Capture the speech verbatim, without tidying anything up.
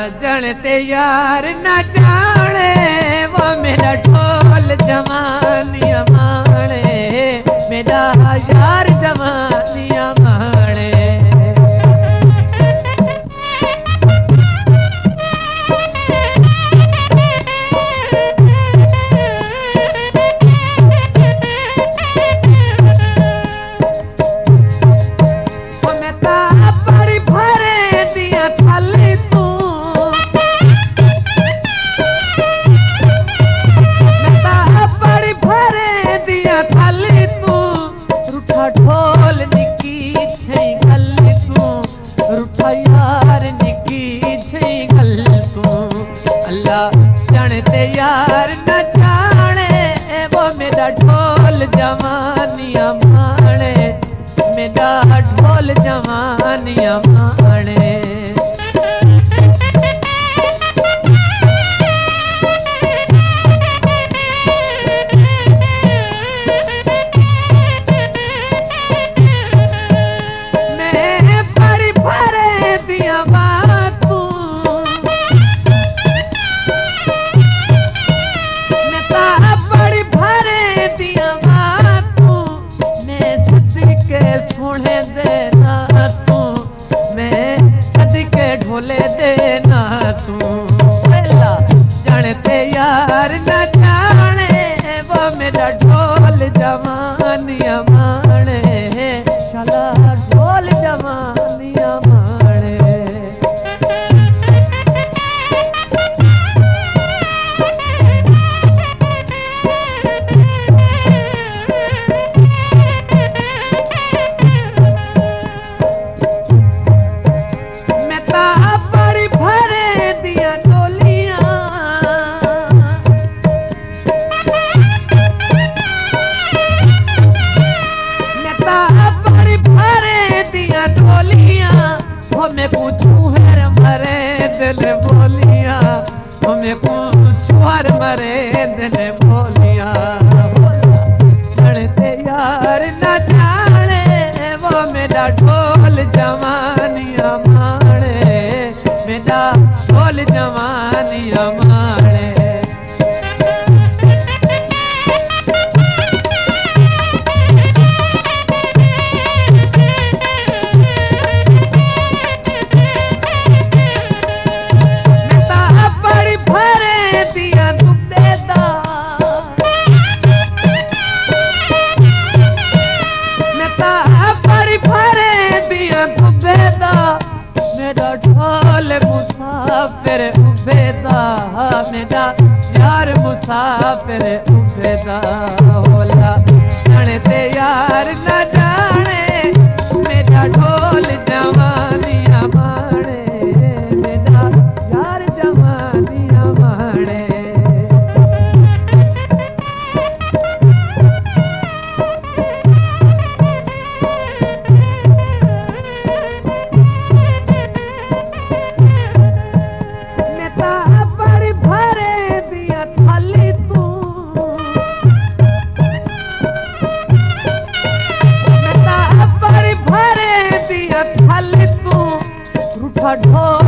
जणते यार न जाने वो मेरा ढोल जवानिया माणे मेरा यार जवानिया माणे यार न जाने वो मेरा ढोल जवानिया माणे मेरा ढोल जवानिया माणे मैं बड़ी भरे दिया सुने देना तू मैं सदके ढोले देना तू पहला जानते यार न जाने वो मेरा ढोल जवानिया माणे चला ढोल जवानिया माणे मैं पूछूं हर मरे दिल बोलिया मैं पूछूं हर मरे दिल बोलिया जानते यार न जाने वो मेरा ढोल जवानिया माणे मेरा ढोल जवानिया माणे मेरा ढोल मुसाफिर उबेदा मेरा यार मुसाफिर उबेदा होला जानते यार न जाने मेरा ढोल जवानिया माणे मेरा यार जवानिया माणे ढोल